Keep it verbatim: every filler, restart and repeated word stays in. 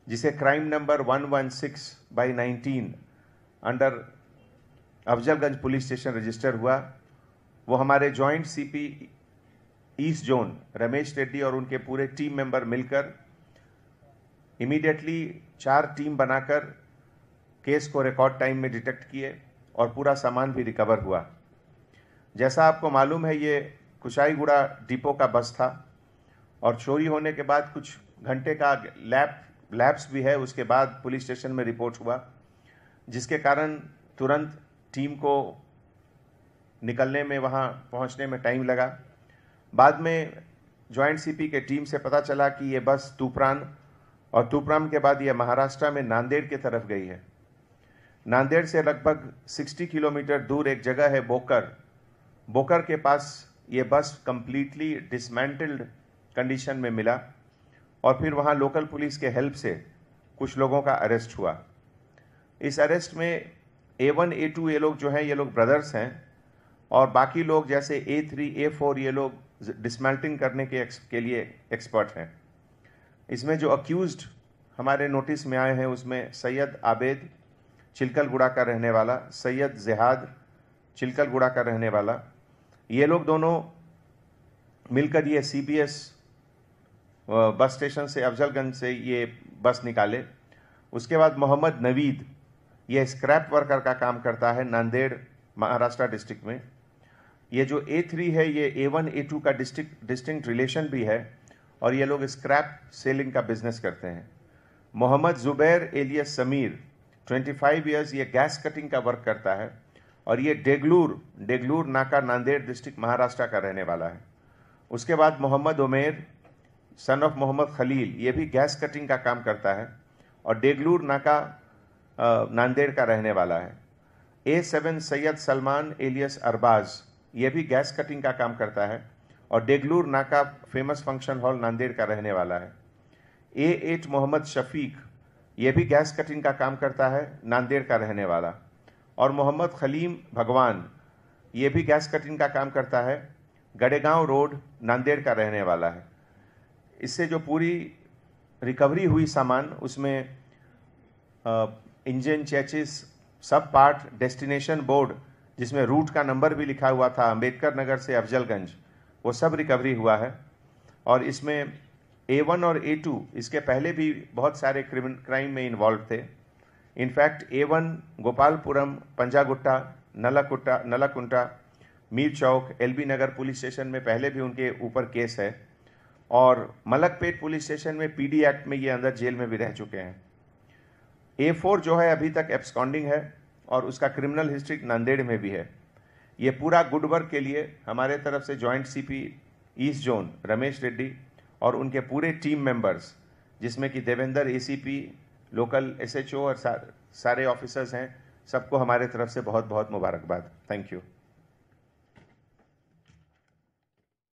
जिसे crime number one one six by nineteen under Afzalgunj police station register हुआ, वो हमारे joint CP east zone Ramesh Reddy और उनके पूरे टीम मेंबर मिलकर इमीडिएटली चार टीम बनाकर केस को रिकॉर्ड टाइम में डिटेक्ट किए और पूरा सामान भी रिकवर हुआ। जैसा आपको मालूम है, ये कुशाईगुड़ा डिपो का बस था और चोरी होने के बाद कुछ घंटे का लैप लैप्स भी है, उसके बाद पुलिस स्टेशन में रिपोर्ट हुआ, जिसके कारण तुरंत टीम को निकलने में, वहाँ पहुँचने में टाइम लगा। बाद में जॉइंट सीपी के टीम से पता चला कि ये बस तूप्रान और तूप्रान के बाद ये महाराष्ट्र में नांदेड़ की तरफ गई है। नांदेड़ से लगभग साठ किलोमीटर दूर एक जगह है बोकर, बोकर के पास ये बस कंप्लीटली डिसमेंटल्ड कंडीशन में मिला और फिर वहाँ लोकल पुलिस के हेल्प से कुछ लोगों का अरेस्ट हुआ। इस अरेस्ट में ए वन ए टू ये लोग जो हैं, ये लोग ब्रदर्स हैं और बाकी लोग जैसे ए थ्री ए फोर ये लोग डिसमेंटलिंग करने के के लिए एक्सपर्ट हैं। इसमें जो अक्यूज्ड हमारे नोटिस में आए हैं उसमें सैयद आबेद चिलकलगुड़ा का रहने वाला, सैयद जिहाद चिलकलगुड़ा का रहने वाला, ये लोग दोनों मिलकर ये सीबीएस बस स्टेशन से अफजलगंज से ये बस निकाले। उसके बाद मोहम्मद नवीद, ये स्क्रैप वर्कर का काम करता है नांदेड़ महाराष्ट्र डिस्ट्रिक्ट में। ये जो ए थ्री है ये ए वन ए टू का डिस्ट्रिक्ट डिस्टिंक्ट रिलेशन भी है और ये लोग स्क्रैप सेलिंग का बिजनेस करते हैं। मोहम्मद जुबैर एलियस समीर पच्चीस इयर्स, ये गैस कटिंग का वर्क करता है और ये डेगलूर डेगलूर नाका नांदेड़ डिस्ट्रिक्ट महाराष्ट्र का रहने वाला है। उसके बाद मोहम्मद उमेर सन ऑफ मोहम्मद खलील, ये भी गैस कटिंग का काम करता है और डेगलूर नाका नांदेड़ का रहने वाला है। A seven Syed Salman alias Arbaz, ये भी गैस कटिंग का काम करता है और डेगलूर नाका फेमस फंक्शन हॉल नांदेड़ का रहने वाला है। ए एट मोहम्मद शफीक, ये भी गैस कटिंग का काम करता है, नांदेड़ का रहने वाला। और मोहम्मद खलीम भगवान, ये भी गैस कटिंग का काम करता है, गड़ेगांव रोड नांदेड़ का रहने वाला है। इससे जो पूरी रिकवरी हुई सामान, उसमें इंजन, चेचिस, सब पार्ट, डेस्टिनेशन बोर्ड जिसमें रूट का नंबर भी लिखा हुआ था अंबेडकर नगर से अफजलगंज, वो सब रिकवरी हुआ है। और इसमें ए वन और ए टू इसके पहले भी बहुत सारे क्राइम में इन्वॉल्व थे। In fact A one Gopalapuram, Panjagutta, Nalakutta Nalakunta, Mir Chowk, L B Nagar police station में पहले भी उनके ऊपर केस है और मलकपेट पुलिस स्टेशन में पीडी एक्ट में ये अंदर जेल में भी रह चुके हैं। ए फोर जो है अभी तक एब्सकॉन्डिंग है और उसका क्रिमिनल हिस्ट्री नांदेड़ में भी है। ये पूरा गुड वर्क के लिए हमारे तरफ से joint CP east zone Ramesh Reddy और उनके पूरे टीम मेंबर्स, जिसमें कि देवेंद्र एसीपी, लोकल एसएचओ और सा, सारे ऑफिसर्स हैं, सबको हमारे तरफ से बहुत बहुत मुबारकबाद। Thank you.